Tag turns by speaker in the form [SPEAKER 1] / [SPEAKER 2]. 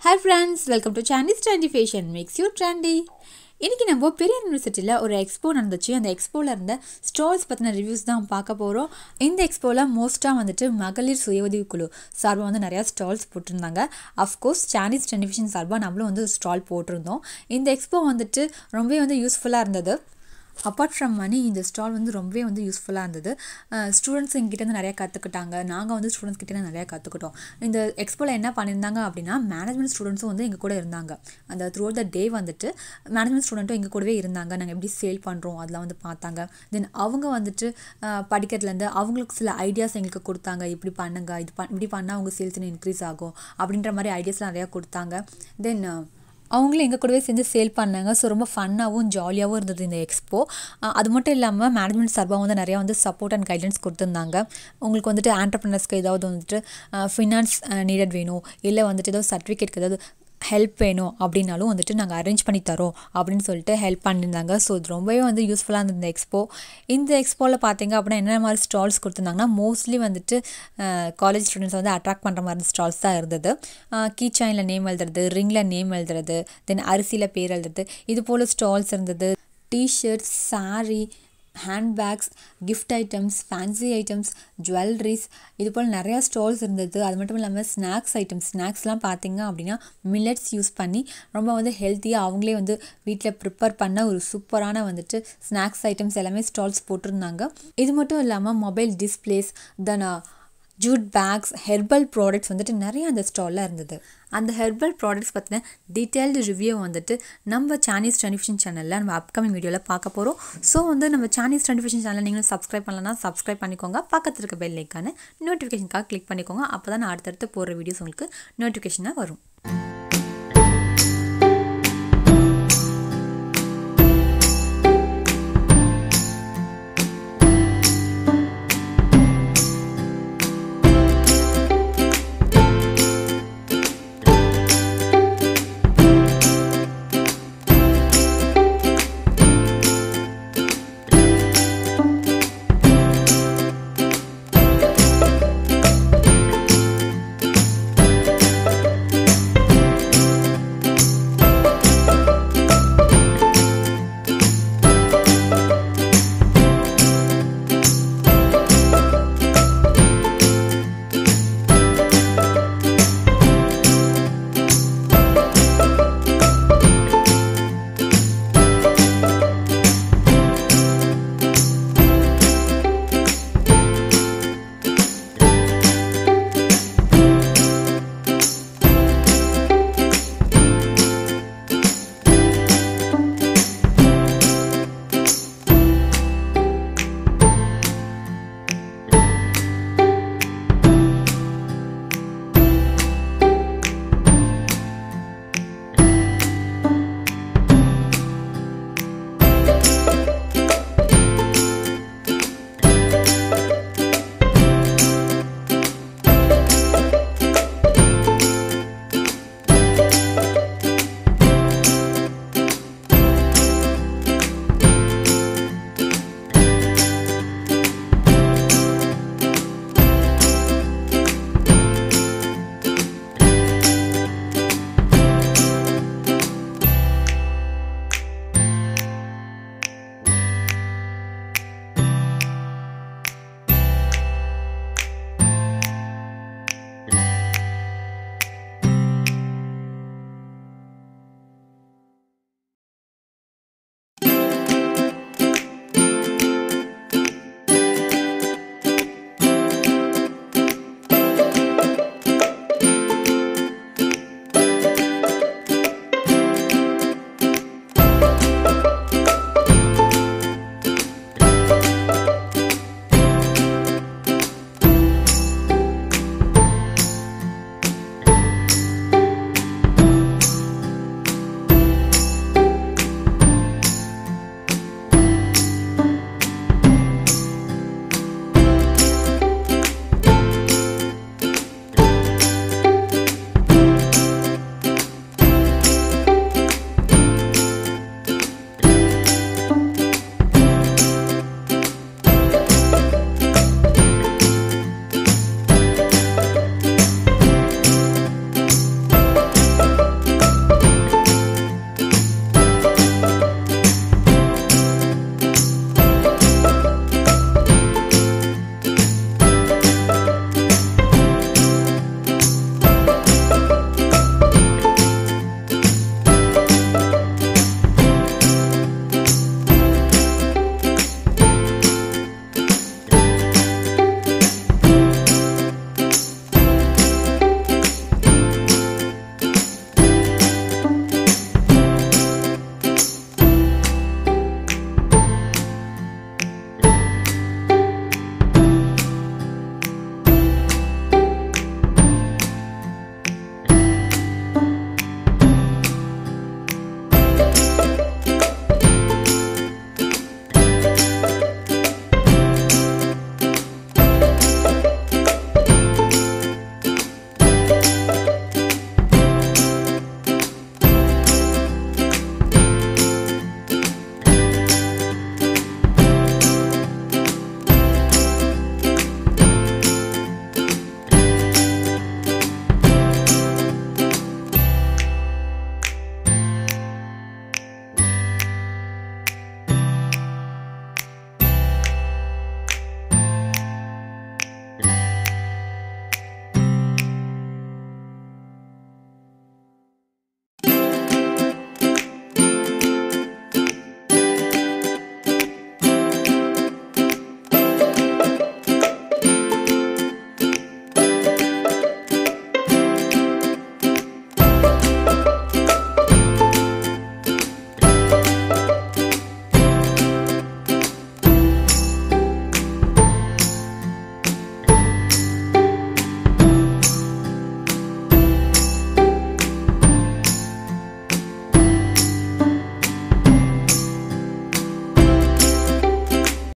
[SPEAKER 1] Hi friends, welcome to Chinese Trendy Fashion Makes You Trendy. இன்னைக்கு நம்ம பெரிய யூனிவர்சிட்டியில் ஒரு எக்ஸ்போ நடந்துச்சு. அந்த எக்ஸ்போவில் இருந்த ஸ்டால்ஸ் பற்றின ரிவ்யூஸ் தான் பார்க்க போகிறோம். இந்த எக்ஸ்போவில் மோஸ்ட்டாக வந்துட்டு மகளிர் சுய உதவி குழு சார்பாக வந்து நிறையா ஸ்டால்ஸ் போட்டிருந்தாங்க. அஃப்கோர்ஸ் சைனீஸ் ட்ரெண்டி ஃபேஷன் சார்பாக நம்மளும் வந்து ஸ்டால் போட்டிருந்தோம். இந்த எக்ஸ்போ வந்துட்டு ரொம்பவே வந்து யூஸ்ஃபுல்லாக இருந்தது. அப்பார்ட் ஃப்ரம் மணி இந்த ஸ்டால் வந்து ரொம்பவே வந்து யூஸ்ஃபுல்லாக இருந்தது. ஸ்டூடெண்ட்ஸ் எங்கிட்டேருந்து நிறையா கற்றுக்கிட்டாங்க. நாங்கள் வந்து ஸ்டூடெண்ட்ஸ் கிட்டேருந்து நிறையா கற்றுக்கிட்டோம். இந்த எக்ஸ்போவில் என்ன பண்ணியிருந்தாங்க அப்படின்னா, மேனேஜ்மெண்ட் ஸ்டூடெண்ட்ஸும் வந்து எங்கள் கூட இருந்தாங்க. அந்த த்ரூ அவுட் த டே வந்துட்டு மேனேஜ்மெண்ட் ஸ்டூடெண்ட்டும் எங்கள் கூடவே இருந்தாங்க. நாங்கள் எப்படி சேல் பண்ணுறோம் அதெல்லாம் வந்து பார்த்தாங்க. தென் அவங்க வந்துட்டு படிக்கிறதுலேருந்து அவங்களுக்கு சில ஐடியாஸ் எங்களுக்கு கொடுத்தாங்க. இப்படி பண்ணுங்க, இப்படி பண்ணால் அவங்க சேல்ஸ் இன்னும் இன்க்ரீஸ் ஆகும் அப்படின்ற மாதிரி ஐடியாஸ்லாம் நிறையா கொடுத்தாங்க. தென் அவங்களும் எங்கள் கூடவே சேர்ந்து சேல் பண்ணாங்க. ஸோ ரொம்ப ஃபன்னாகவும் ஜாலியாகவும் இருந்தது இந்த எக்ஸ்போ. அது மட்டும் இல்லாமல் மேனேஜ்மெண்ட் சார்பாக வந்து நிறையா வந்து சப்போர்ட் அண்ட் கைடன்ஸ் கொடுத்துருந்தாங்க. உங்களுக்கு வந்துட்டு ஆண்டர்ப்ரனர்ஸ்க்கு ஏதாவது வந்துட்டு ஃபினான்ஸ் நீடட் வேணும், இல்லை வந்துட்டு ஏதாவது சர்டிஃபிகேட்க்கு ஏதாவது ஹெல்ப் வேணும் அப்படின்னாலும் வந்துட்டு நாங்கள் அரேஞ்ச் பண்ணி தரோம் அப்படின்னு சொல்லிட்டு ஹெல்ப் பண்ணியிருந்தாங்க. ஸோ இது ரொம்பவே வந்து யூஸ்ஃபுல்லாக இருந்தது இந்த எக்ஸ்போ. இந்த எக்ஸ்போவில் பார்த்தீங்க அப்படின்னா என்ன மாதிரி ஸ்டால்ஸ் கொடுத்துருந்தாங்கன்னா, மோஸ்ட்லி வந்துட்டு காலேஜ் ஸ்டூடெண்ட்ஸ் வந்து அட்ராக்ட் பண்ணுற மாதிரி ஸ்டால்ஸ் தான் இருந்தது. கீ செயினில் நேம் எழுதுறது, ரிங்கில் நேம் எழுதுறது, தென் அரிசியில் பேர் எழுதுறது, இது போல் ஸ்டால்ஸ் இருந்தது. T shirts, sari, handbags, gift items, fancy items, jewelleries, இது போல் நிறையா ஸ்டால்ஸ் இருந்தது. அது மட்டும் இல்லாமல் ஸ்நாக்ஸ்லாம் பார்த்தீங்க அப்படின்னா மில்லட்ஸ் யூஸ் பண்ணி ரொம்ப வந்து ஹெல்த்தியாக அவங்களே வந்து வீட்டில் ப்ரிப்பேர் பண்ண ஒரு சூப்பரான வந்துட்டு ஸ்நாக்ஸ் ஐட்டம்ஸ் எல்லாமே ஸ்டால்ஸ் போட்டிருந்தாங்க. இது மட்டும் இல்லாமல் mobile displays, then jute bags, herbal products வந்துட்டு நிறைய அந்த ஸ்டாலில் இருந்தது. அந்த ஹெர்பல் ப்ராடக்ட்ஸ் பற்றின டீட்டெயில்டு ரிவ்யூ வந்துட்டு நம்ம சைனீஸ் ட்ரெண்டி ஃபேஷன் சேனலில் நம்ம அப்கமிங் வீடியோவில் பார்க்க போகிறோம். ஸோ வந்து நம்ம சைனீஸ் ட்ரெண்டி ஃபேஷன் சேனலை நீங்களும் சப்ஸ்கிரைப் பண்ணலன்னா சப்ஸ்கிரைப் பண்ணிக்கோங்க. பக்கத்தில் இருக்க பெல் ஐக்கான நோட்டிஃபிகேஷனுக்காக கிளிக் பண்ணிக்கோங்க. அப்போ தான் நான் அடுத்தடுத்து போடுற வீடியோஸ் உங்களுக்கு நோட்டிஃபிகேஷனாக வரும்.